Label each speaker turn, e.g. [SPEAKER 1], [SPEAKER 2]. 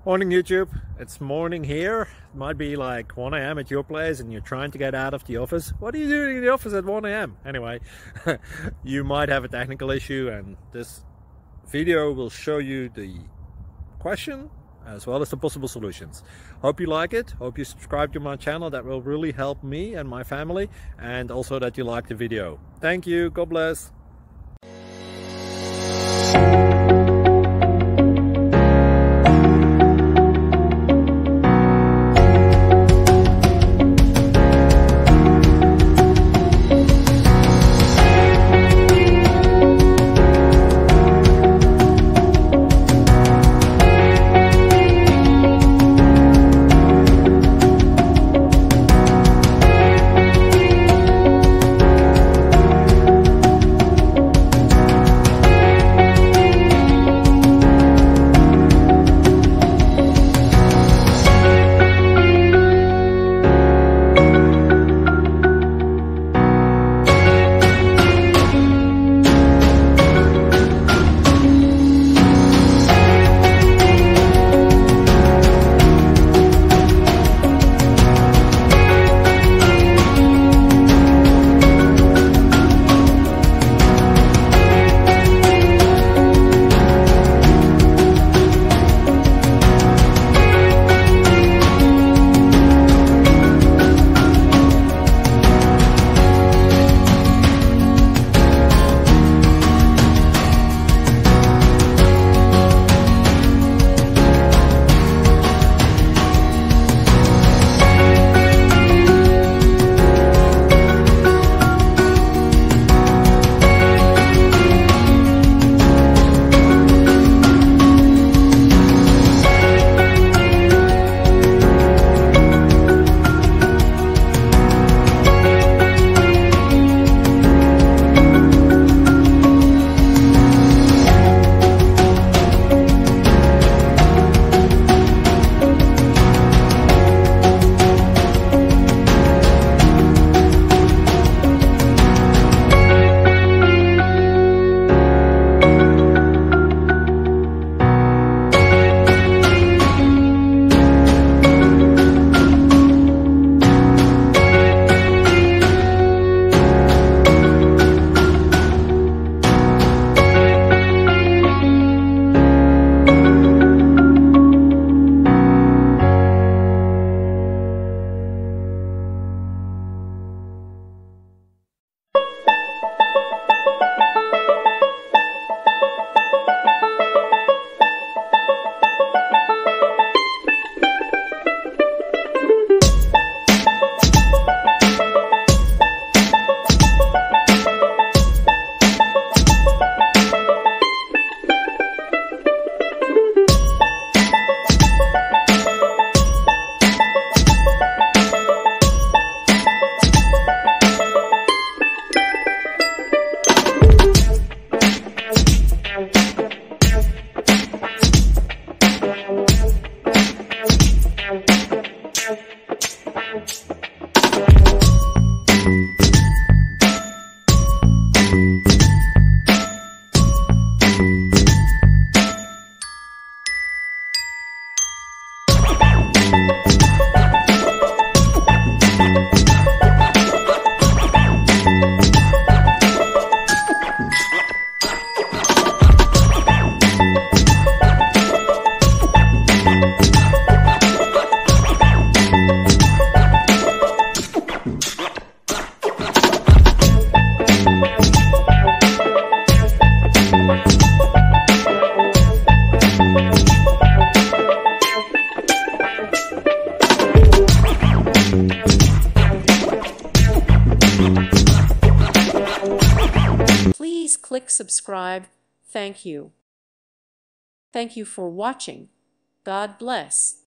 [SPEAKER 1] Morning YouTube, it's morning here. It might be like 1 a.m. at your place and you're trying to get out of the office. What are you doing in the office at 1 a.m.? Anyway, you might have a technical issue and this video will show you the question as well as the possible solutions. Hope you like it, hope you subscribe to my channel. That will really help me and my family, and also that you like the video. Thank you, God bless.
[SPEAKER 2] Please click subscribe. Thank you. Thank you for watching. God bless.